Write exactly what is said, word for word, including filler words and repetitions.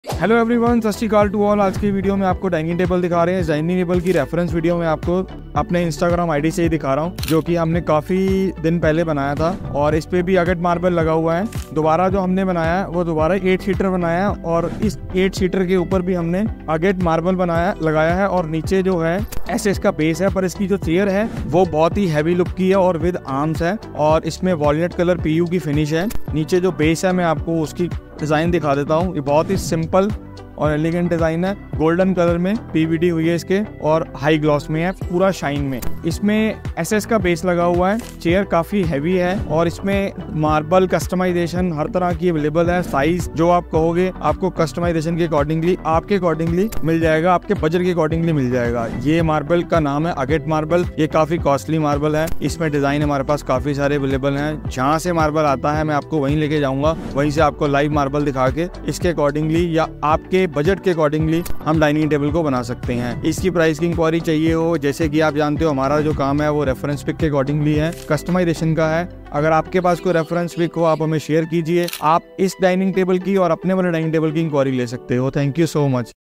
Hello everyone, सत श्री अकाल to all. आज की वीडियो में आपको डाइनिंग टेबल दिखा रहे हैं। डाइनिंग टेबल की रेफरेंस वीडियो में आपको अपने इंस्टाग्राम आईडी से ही दिखा रहा हूँ, जो कि हमने काफ़ी दिन पहले बनाया था और इस पे भी अगेट मार्बल लगा हुआ है। दोबारा जो हमने बनाया है वो दोबारा एट सीटर बनाया है और इस एट सीटर के ऊपर भी हमने अगेट मार्बल बनाया लगाया है और नीचे जो है ऐसे इसका बेस है, पर इसकी जो चेयर है वो बहुत ही हैवी लुक की है और विद आर्म्स है और इसमें वॉलनट कलर पीयू की फिनिश है। नीचे जो बेस है मैं आपको उसकी डिज़ाइन दिखा देता हूँ। ये बहुत ही सिंपल और एलिगेंट डिज़ाइन है। गोल्डन कलर में पीवीडी हुई है इसके और हाई ग्लॉस में है, पूरा शाइन में। इसमें एसएस का बेस लगा हुआ है। चेयर काफ़ी हैवी है और इसमें मार्बल कस्टमाइजेशन हर तरह की अवेलेबल है। साइज जो आप कहोगे आपको कस्टमाइजेशन के अकॉर्डिंगली आपके अकॉर्डिंगली मिल जाएगा, आपके बजट के अकॉर्डिंगली मिल जाएगा। ये मार्बल का नाम है अगेट मार्बल। ये काफ़ी कॉस्टली मार्बल है। इसमें डिज़ाइन हमारे पास काफ़ी सारे अवेलेबल हैं। जहाँ से मार्बल आता है मैं आपको वहीं लेके जाऊँगा, वहीं से आपको लाइव मार्बल दिखा के इसके अकॉर्डिंगली या आपके बजट के अकॉर्डिंगली हम डाइनिंग टेबल को बना सकते हैं। इसकी प्राइस की इंक्वायरी चाहिए हो, जैसे कि आप जानते हो हमारा जो काम है वो रेफरेंस पिक के अकॉर्डिंगली है, कस्टमाइजेशन का है। अगर आपके पास कोई रेफरेंस पिक हो आप हमें शेयर कीजिए। आप इस डाइनिंग टेबल की और अपने वाले डाइनिंग टेबल की इंक्वायरी ले सकते हो। Thank you so much.